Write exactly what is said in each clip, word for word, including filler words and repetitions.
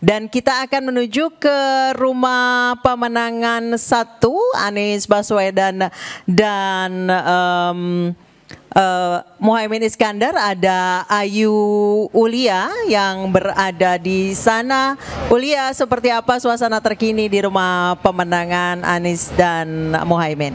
Dan kita akan menuju ke rumah pemenangan satu Anies Baswedan dan um, Uh, Muhaimin Iskandar. Ada Ayu Ulia yang berada di sana. Ulia, seperti apa suasana terkini di rumah pemenangan Anies dan Muhaimin?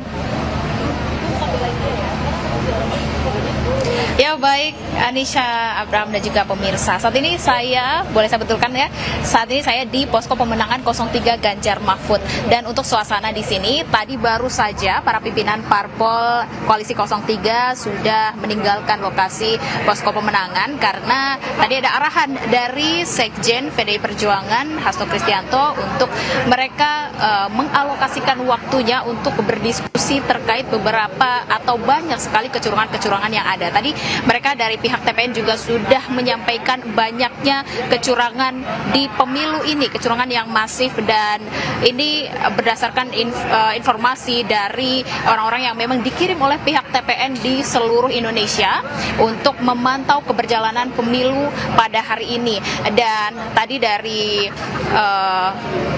Ya baik, Anisha, Abraham dan juga pemirsa. Saat ini saya, boleh saya betulkan ya, saat ini saya di posko pemenangan nol tiga Ganjar Mahfud. Dan untuk suasana di sini, tadi baru saja para pimpinan parpol koalisi nol tiga sudah meninggalkan lokasi posko pemenangan karena tadi ada arahan dari Sekjen P D I Perjuangan Hasto Kristianto untuk mereka uh, mengalokasikan waktunya untuk berdiskusi terkait beberapa atau banyak sekali kecurangan-kecurangan yang ada. Tadi mereka dari pihak T P N juga sudah menyampaikan banyaknya kecurangan di pemilu ini, kecurangan yang masif, dan ini berdasarkan inf, uh, informasi dari orang-orang yang memang dikirim oleh pihak T P N di seluruh Indonesia untuk memantau keberjalanan pemilu pada hari ini. Dan tadi dari uh,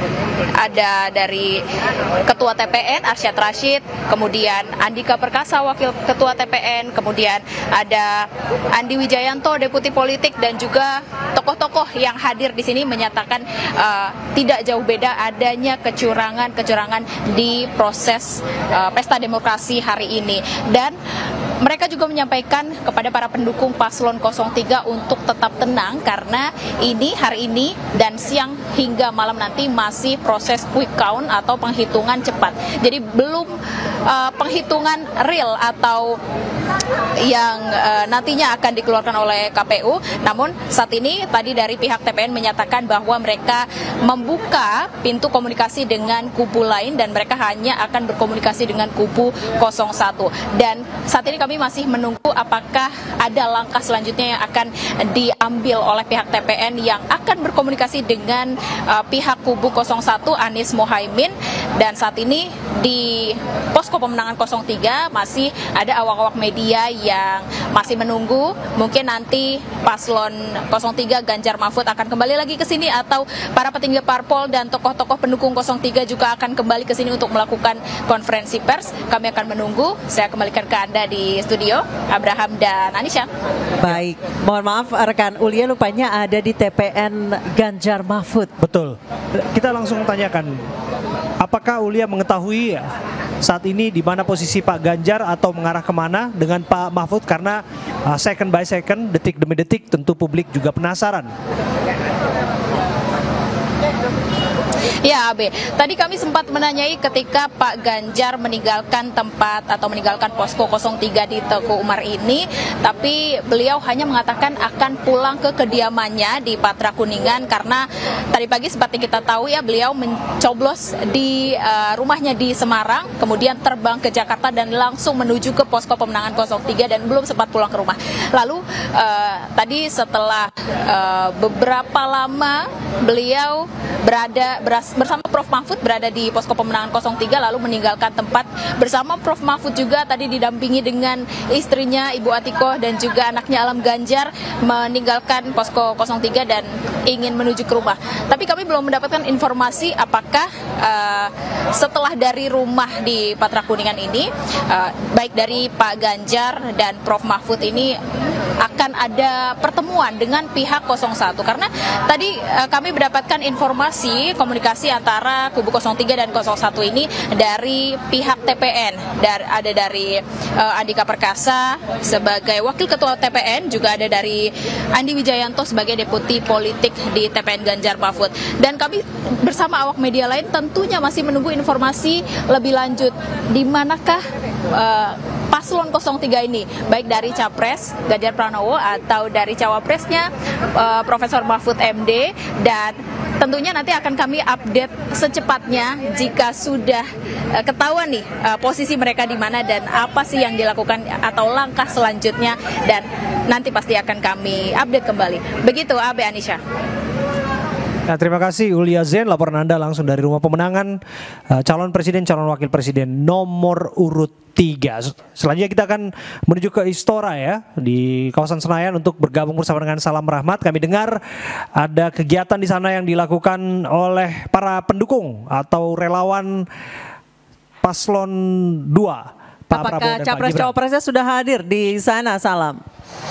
ada dari Ketua T P N Arsyad Rashid, kemudian Andika Perkasa Wakil Ketua T P N, kemudian ada Andi Wijayanto Deputi Politik, dan juga tokoh-tokoh yang hadir di sini menyatakan uh, tidak jauh beda adanya kecurangan-kecurangan di proses uh, pesta demokrasi hari ini. Dan mereka juga menyampaikan kepada para pendukung paslon nol tiga untuk tetap tenang karena ini hari ini dan siang hingga malam nanti masih proses quick count atau penghitungan cepat. Jadi belum uh, penghitungan real atau yang uh, nantinya akan dikeluarkan oleh K P U. Namun saat ini tadi dari pihak T P N menyatakan bahwa mereka membuka pintu komunikasi dengan kubu lain dan mereka hanya akan berkomunikasi dengan kubu nol satu. Dan saat ini kami masih menunggu apakah ada langkah selanjutnya yang akan diambil oleh pihak T P N yang akan berkomunikasi dengan uh, pihak kubu nol satu Anies Muhaimin. Dan saat ini di posko pemenangan nol tiga masih ada awak-awak media yang masih menunggu. Mungkin nanti paslon nol tiga Ganjar Mahfud akan kembali lagi ke sini, atau para petinggi parpol dan tokoh-tokoh pendukung nol tiga juga akan kembali ke sini untuk melakukan konferensi pers. Kami akan menunggu. Saya kembalikan ke Anda di studio, Abraham dan Anisha. Baik, mohon maaf rekan Ulia, lupanya ada di T P N Ganjar Mahfud. Betul. Kita langsung tanyakan, apakah Ulia mengetahui saat ini di mana posisi Pak Ganjar atau mengarah kemana dengan Pak Mahfud? Karena uh, second by second, detik demi detik, tentu publik juga penasaran. Ya, Abe, tadi kami sempat menanyai ketika Pak Ganjar meninggalkan tempat atau meninggalkan posko nol tiga di Teguh Umar ini, tapi beliau hanya mengatakan akan pulang ke kediamannya di Patra Kuningan karena tadi pagi seperti kita tahu ya, beliau mencoblos di uh, rumahnya di Semarang, kemudian terbang ke Jakarta dan langsung menuju ke posko pemenangan nol tiga dan belum sempat pulang ke rumah. Lalu uh, tadi setelah uh, beberapa lama beliau berada beras, bersama Prof Mahfud berada di posko pemenangan nol tiga lalu meninggalkan tempat bersama Prof Mahfud juga tadi didampingi dengan istrinya Ibu Atikoh dan juga anaknya Alam Ganjar meninggalkan posko nol tiga dan ingin menuju ke rumah. Tapi kami belum mendapatkan informasi apakah uh, setelah dari rumah di Patra Kuningan ini uh, baik dari Pak Ganjar dan Prof Mahfud ini akan ada pertemuan dengan pihak nol satu, karena tadi uh, kami mendapatkan informasi komunikasi antara kubu nol tiga dan nol satu ini dari pihak T P N. Dar, ada dari uh, Andika Perkasa sebagai wakil ketua T P N, juga ada dari Andi Wijayanto sebagai deputi politik di T P N Ganjar Mahfud. Dan kami bersama awak media lain tentunya masih menunggu informasi lebih lanjut di manakah uh, paslon nol tiga ini, baik dari Capres Ganjar Pranowo atau dari Cawapresnya uh, Profesor Mahfud M D. Dan tentunya nanti akan kami update secepatnya jika sudah uh, ketahuan nih uh, posisi mereka di mana dan apa sih yang dilakukan atau langkah selanjutnya, dan nanti pasti akan kami update kembali. Begitu, Abe, Anisha. Nah, terima kasih Ulia Zen, laporan Anda langsung dari rumah pemenangan uh, calon presiden, calon wakil presiden nomor urut tiga. Selanjutnya kita akan menuju ke Istora ya, di kawasan Senayan untuk bergabung bersama dengan Salam Rahmat. Kami dengar ada kegiatan di sana yang dilakukan oleh para pendukung atau relawan paslon dua. Pak Apakah Prabowo dan capres Pak Gibran. cawapresnya sudah hadir di sana, Salam?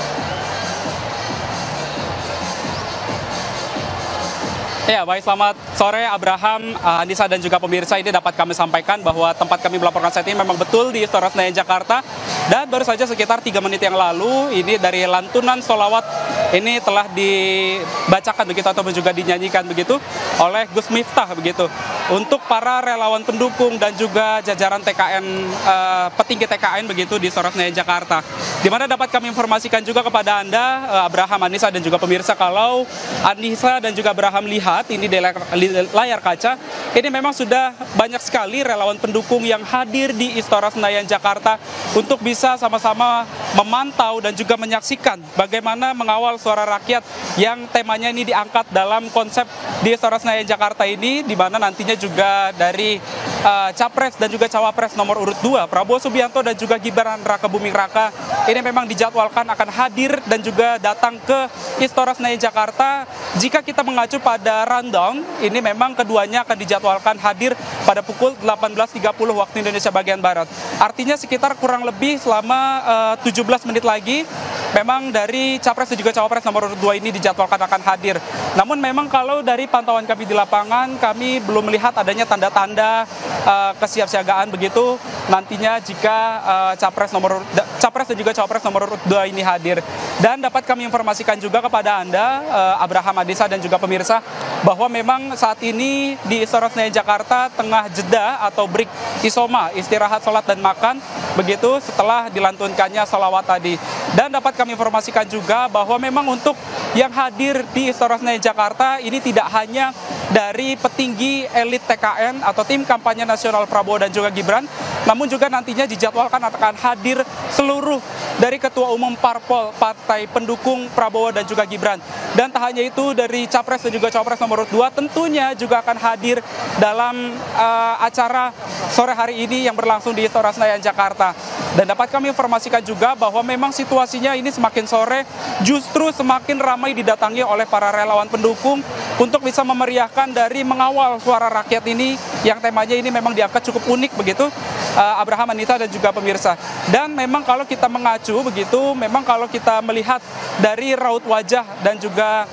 Ya, baik, selamat sore Abraham, Anissa dan juga pemirsa. Ini dapat kami sampaikan bahwa tempat kami melaporkan saat ini memang betul di Istora Senayan Jakarta. Dan baru saja sekitar tiga menit yang lalu, ini dari lantunan sholawat ini telah dibacakan begitu ataupun juga dinyanyikan begitu oleh Gus Miftah begitu. Untuk para relawan pendukung dan juga jajaran T K N, uh, petinggi T K N begitu di Istora Senayan Jakarta. Di mana dapat kami informasikan juga kepada Anda, uh, Abraham, Anissa dan juga pemirsa, kalau Anissa dan juga Abraham lihat ini di layar kaca, ini memang sudah banyak sekali relawan pendukung yang hadir di Istora Senayan Jakarta untuk bisa sama-sama memantau dan juga menyaksikan bagaimana mengawal suara rakyat yang temanya ini diangkat dalam konsep di Istora Senayan Jakarta ini, di mana nantinya juga dari uh, Capres dan juga Cawapres nomor urut dua, Prabowo Subianto dan juga Gibran Raka Buming Raka, ini memang dijadwalkan akan hadir dan juga datang ke Istora Senayan Jakarta. Jika kita mengacu pada rundown, ini memang keduanya akan dijadwalkan hadir pada pukul delapan belas tiga puluh waktu Indonesia bagian Barat. Artinya sekitar kurang lebih selama uh, tujuh belas menit lagi, memang dari Capres dan juga Cawapres nomor urut dua ini dijadwalkan akan hadir. Namun memang kalau dari pantauan kami di lapangan, kami belum melihat adanya tanda-tanda uh, kesiapsiagaan begitu nantinya jika uh, Capres nomor Capres dan juga Cawapres nomor urut dua ini hadir. Dan dapat kami informasikan juga kepada Anda, uh, Abraham, Adisa dan juga pemirsa, bahwa memang saat ini di Istora Senayan Jakarta tengah jeda atau break isoma, istirahat sholat dan makan begitu setelah dilantunkannya sholawat tadi. Dan dapat kami informasikan juga bahwa memang untuk yang hadir di Istora Senayan Jakarta ini tidak hanya dari petinggi elit T K N atau tim kampanye nasional Prabowo dan juga Gibran, namun juga nantinya dijadwalkan akan hadir seluruh dari ketua umum parpol partai pendukung Prabowo dan juga Gibran. Dan tak hanya itu, dari Capres dan juga Cawapres nomor urut dua tentunya juga akan hadir dalam uh, acara sore hari ini yang berlangsung di Istora Senayan Jakarta. Dan dapat kami informasikan juga bahwa memang situasinya ini semakin sore justru semakin ramai didatangi oleh para relawan pendukung untuk bisa memeriahkan dari mengawal suara rakyat ini yang temanya ini memang diangkat cukup unik begitu, uh, Abraham, Anita dan juga pemirsa. Dan memang kalau kita mengacu begitu, memang kalau kita melihat dari raut wajah dan juga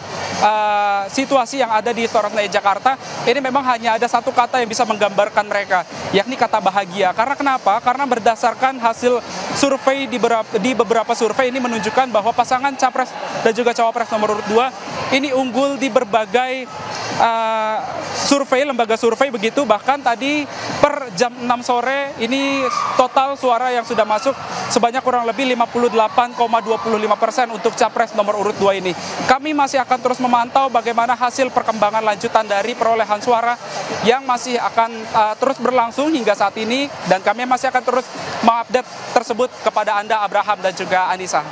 Uh, situasi yang ada di Istora Senayan Jakarta, ini memang hanya ada satu kata yang bisa menggambarkan mereka, yakni kata bahagia. Karena kenapa? Karena berdasarkan hasil survei di beberapa, di beberapa survei ini menunjukkan bahwa pasangan Capres dan juga Cawapres nomor urut dua ini unggul di berbagai uh, survei, lembaga survei begitu. Bahkan tadi per jam enam sore ini total suara yang sudah masuk sebanyak kurang lebih lima puluh delapan koma dua puluh lima persen untuk Capres nomor urut dua ini. Kami masih akan terus memantau bagaimana hasil perkembangan lanjutan dari perolehan suara yang masih akan uh, terus berlangsung hingga saat ini, dan kami masih akan terus mengupdate tersebut kepada Anda, Abraham dan juga Anissa.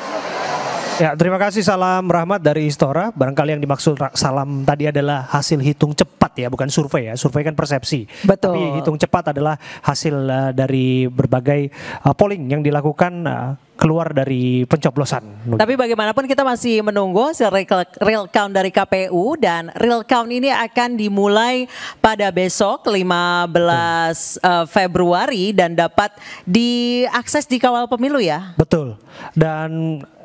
Ya, terima kasih Salam Rahmat dari Istora. Barangkali yang dimaksud Salam tadi adalah hasil hitung cepat ya, bukan survei ya. Survei kan persepsi. Betul. Tapi hitung cepat adalah hasil uh, dari berbagai uh, polling yang dilakukan uh, keluar dari pencoblosan. Tapi bagaimanapun kita masih menunggu hasil real count dari K P U, dan real count ini akan dimulai pada besok lima belas uh, Februari dan dapat diakses di Kawal Pemilu ya. Betul. Dan